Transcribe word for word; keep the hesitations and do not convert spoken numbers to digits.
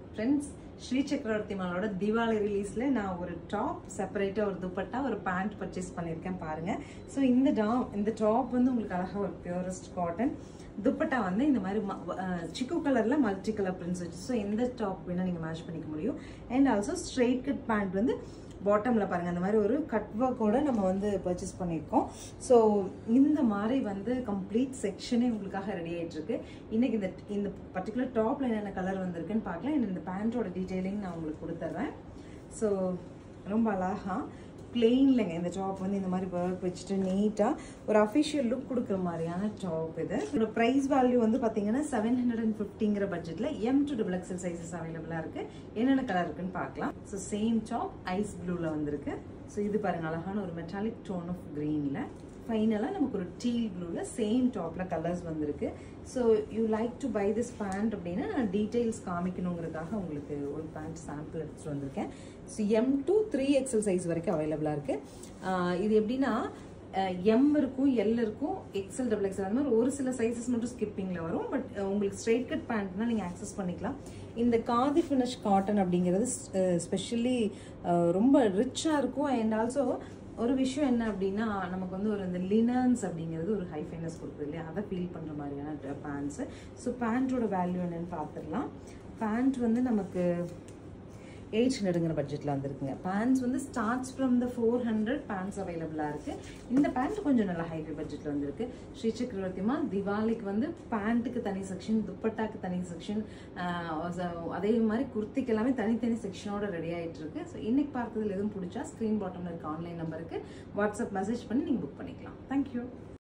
Friends, Sri Chakravarti Maloda Diwali release la na oru top separate or dupatta or pant purchase பண்ணிருக்கேன் பாருங்க. So இந்த top இந்த top வந்து உங்களுக்கு அழகா ஒரு purest cotton dupatta வந்து இந்த மாதிரி chiku கலர்ல மல்டி கலர் prints வச்சு. So இந்த டாப் வேணா நீங்க மேட்ச் பண்ணிக்க முடியும். And also straight cut pant வந்து பாட்டம்ல பாருங்க அந்த மாதிரி ஒரு கட் வர்க்கோட நம்ம வந்து பர்ச்சேஸ் பண்ணிருக்கோம். சோ இந்த மாதிரி வந்து கம்ப்ளீட் செக்ஷனே உங்களுக்காக ரெடி ஆயிட்டு இருக்கு. இன்னைக்கு இந்த இந்த பர்టిక్యులர் டாப்ல என்ன கலர் வந்திருக்குன்னு பார்க்கலாம். இந்த பேண்டோட டீடைலிங் நான் உங்களுக்கு கொடுத்துறேன். சோ ரொம்ப அழகா பிளெயின்லங்க இந்த டாப் வந்து இந்த மாதிரி வர்க் வச்சுட்டு நீட்டா ஒரு அஃபிஷியல் லுக் கொடுக்குற மாதிரியான டாப் இது. இதோட பிரைஸ் வேல்யூ வந்து பாத்தீங்கன்னா செவன் ஹண்ட்ரட் அண்ட் ஃபிஃப்டிங்கிற பட்ஜெட்ல M to double XL sizes அவைலபிளா இருக்கு. என்னென்ன கலர் இருக்குன்னு பார்க்கலாம். ஸோ சேம் டாப் ஐஸ் ப்ளூல வந்திருக்கு. ஸோ இது பாருங்க அழகான ஒரு மெட்டாலிக் டோன் ஆஃப் கிரீன்ல. ஃபைனலாக நமக்கு ஒரு டீல் ப்ளூவில் சேம் டாப்பில் கலர்ஸ் வந்திருக்கு. So you like to buy this pant அப்படின்னா நான் டீட்டெயில்ஸ் காமிக்கணுங்கிறதுக்காக உங்களுக்கு ஒரு பேண்ட் சாம்பிள் எடுத்துகிட்டு வந்திருக்கேன். So M to three XL size வரைக்கும் அவைலபிளாக இருக்குது. இது எப்படின்னா எம் இருக்கும், எல் இருக்கும், எக்ஸல் டபுள் எக்ஸல் அந்த மாதிரி ஒரு சில சைஸஸ் மட்டும் ஸ்கிப்பிங்கில் வரும். பட் உங்களுக்கு ஸ்ட்ரெயிட் கட் பேண்ட்னா நீங்கள் ஆக்சஸ் பண்ணிக்கலாம். இந்த காதி ஃபினிஷ் காட்டன் அப்படிங்கிறது ஸ்பெஷலி ரொம்ப ரிச்சாக இருக்கும். அண்ட் ஆல்சோ ஒரு விஷயம் என்ன அப்படின்னா நமக்கு வந்து ஒரு இந்த லினன்ஸ் அப்படிங்கிறது ஒரு ஹை ஃபைனஸ் கொடுக்குது இல்லையா, அதை ஃபீல் பண்ணுற மாதிரியான பேண்ட்ஸு. ஸோ பேண்ட்டோட வேல்யூ என்னன்னு பார்த்துடலாம். பேண்ட் வந்து நமக்கு எயிட் ஹண்ட்ரடுங்கிற பட்ஜெட்டில் வந்துருக்குங்க. பேண்ட்ஸ் வந்து starts from the four hundred pants அவைலபிளாக இருக்குது. இந்த பேண்ட் கொஞ்சம் நல்லா ஹைஃபை பட்ஜெட்டில் வந்துருக்கு. ஸ்ரீ சக்கரவர்த்திமா திவாலிக்கு வந்து பேண்ட்டுக்கு தனி செக்ஷன், துப்பட்டாக்கு தனி செக்ஷன், அதே மாதிரி குர்த்திக்கு எல்லாமே தனித்தனி செக்ஷனோட ரெடி ஆகிட்டு இருக்கு. ஸோ இன்னைக்கு பார்த்ததுல எதுவும் பிடிச்சா ஸ்க்ரீன் பாட்டமில் இருக்க ஆன்லைன் நம்பருக்கு வாட்ஸ்அப் மெசேஜ் பண்ணி நீங்கள் புக் பண்ணிக்கலாம். தேங்க்யூ.